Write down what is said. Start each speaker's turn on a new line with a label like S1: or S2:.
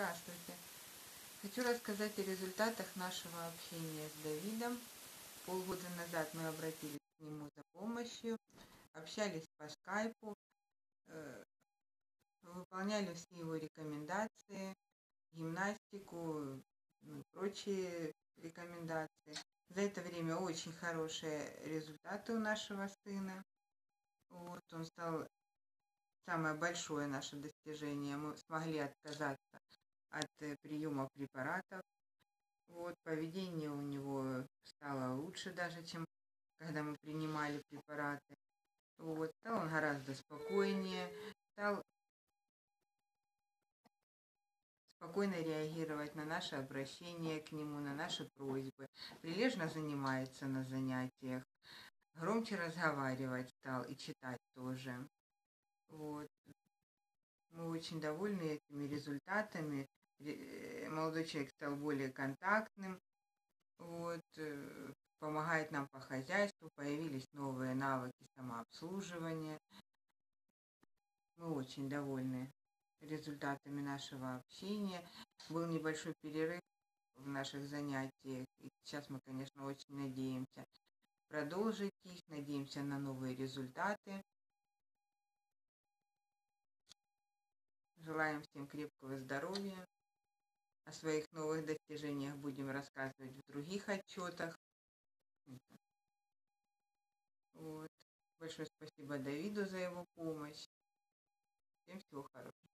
S1: Здравствуйте! Хочу рассказать о результатах нашего общения с Давидом. Полгода назад мы обратились к нему за помощью, общались по скайпу, выполняли все его рекомендации, гимнастику, прочие рекомендации. За это время очень хорошие результаты у нашего сына. Он стал самое большое наше достижение. Мы смогли отказаться от приема препаратов. Поведение у него стало лучше даже, чем когда мы принимали препараты. Стал он гораздо спокойнее, стал спокойно реагировать на наши обращения к нему, на наши просьбы. Прилежно занимается на занятиях, громче разговаривать стал и читать тоже. Мы очень довольны этими результатами. Молодой человек стал более контактным, помогает нам по хозяйству, появились новые навыки самообслуживания. Мы очень довольны результатами нашего общения. Был небольшой перерыв в наших занятиях, и сейчас мы, конечно, очень надеемся продолжить их, надеемся на новые результаты. Желаем всем крепкого здоровья. О своих новых достижениях будем рассказывать в других отчетах. Большое спасибо Давиду за его помощь. Всем всего хорошего.